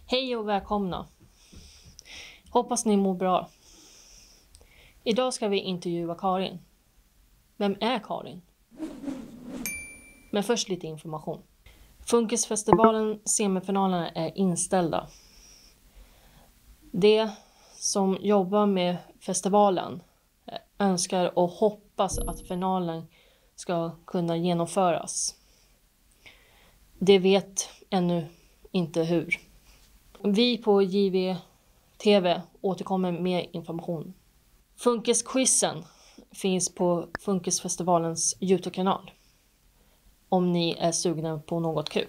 Hej och välkomna. Hoppas ni mår bra. Idag ska vi intervjua Karin. Vem är Karin? Men först lite information. Funkisfestivalen semifinalerna är inställda. De som jobbar med festivalen önskar och hoppas att finalen ska kunna genomföras. De vet ännu inte hur. Vi på JVTV återkommer med mer information. Funkisquizen finns på Funkisfestivalens YouTube-kanal. Om ni är sugna på något kul.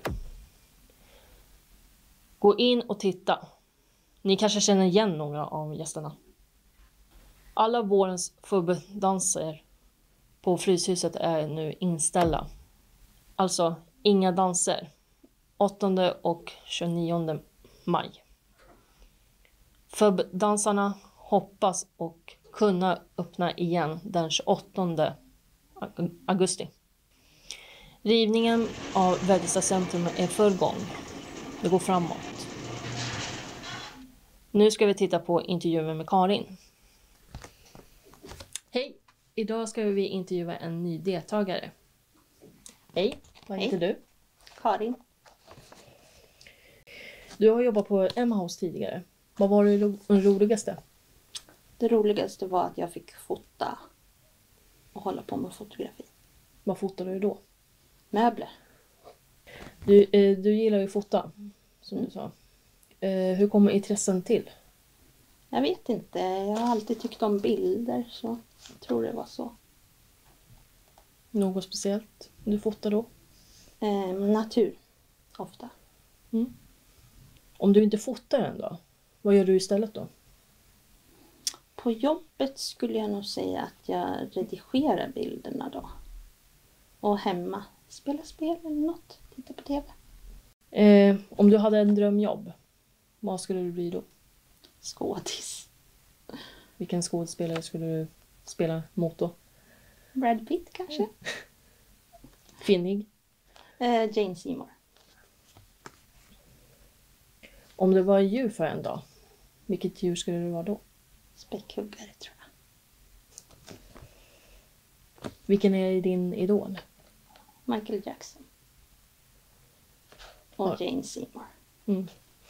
Gå in och titta. Ni kanske känner igen några av gästerna. Alla vårens förbedanser på Fryshuset är nu inställda. Alltså inga danser. 8 och 29 maj. Fördansarna hoppas och kunna öppna igen den 28 augusti. Rivningen av Väderstad centrum är full gång. Det går framåt. Nu ska vi titta på intervjun med Karin. Hej! Idag ska vi intervjua en ny deltagare. Hej, vad heter du? Karin. Du har jobbat på Emma House tidigare. Vad var det roligaste? Det roligaste var att jag fick fota och hålla på med fotografi. Vad fotade du då? Möbler. Du gillar ju fota, som du sa. Hur kommer intressen till? Jag vet inte. Jag har alltid tyckt om bilder, så jag tror det var så. Något speciellt du fotar då? Natur. Ofta. Mm. Om du inte fotar en då, vad gör du istället då? På jobbet skulle jag nog säga att jag redigerar bilderna då. Och hemma. Spela spel eller något. Titta på TV. Om du hade en drömjobb, vad skulle du bli då? Skådis. Vilken skådespelare skulle du spela mot då? Brad Pitt kanske? Finnig? Jane Seymour. Om det var djur för en dag, vilket djur skulle det vara då? Späckhuggare tror jag. Vilken är din idol? Michael Jackson. Och Jane Seymour. Mm.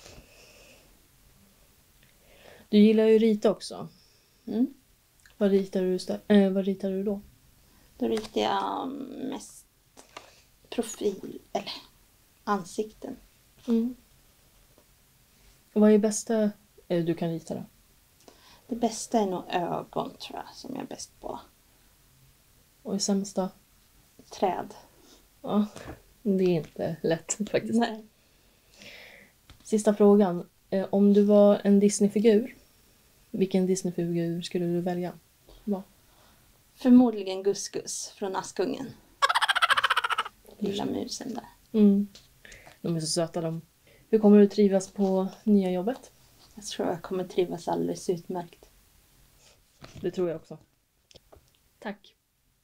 Du gillar ju rita också. Mm. Vad ritar du då? Då ritar jag mest profil eller ansikten. Mm. Vad är bästa du kan rita då? Det bästa är nog ögon tror jag som jag är bäst på. Och det sämsta? Träd. Ja, det är inte lätt faktiskt. Nej. Sista frågan. Om du var en Disney-figur, vilken Disney-figur skulle du välja? Va? Förmodligen Gus från Askungen. Lilla musen där. Mm. De är så söta de. Hur kommer du trivas på nya jobbet? Jag tror jag kommer trivas alldeles utmärkt. Det tror jag också. Tack.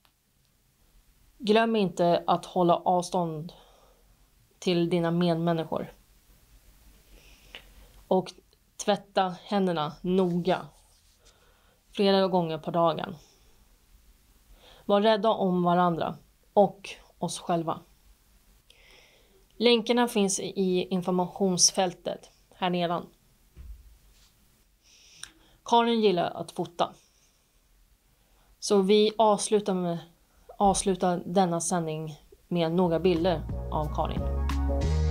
Glöm inte att hålla avstånd till dina medmänniskor. Och tvätta händerna noga. Flera gånger på dagen. Var rädda om varandra och oss själva. Länkarna finns i informationsfältet här nedan. Karin gillar att fota. Så vi avslutar denna sändning med några bilder av Karin.